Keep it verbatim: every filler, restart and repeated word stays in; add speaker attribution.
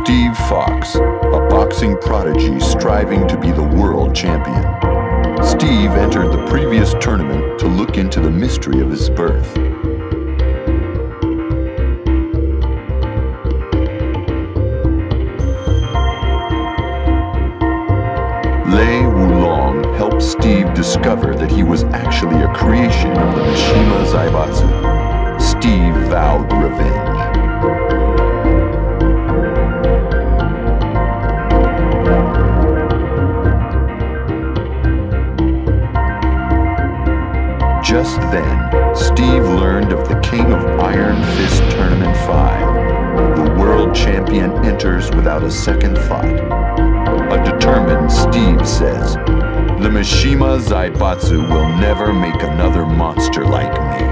Speaker 1: Steve Fox, a boxing prodigy striving to be the world champion. Steve entered the previous tournament to look into the mystery of his birth. Lei Wulong helped Steve discover that he was actually a creation of the Mishima Zaibatsu. Steve vowed revenge. Just then, Steve learned of the King of Iron Fist Tournament five. The world champion enters without a second thought. A determined Steve says, "The Mishima Zaibatsu will never make another monster like me."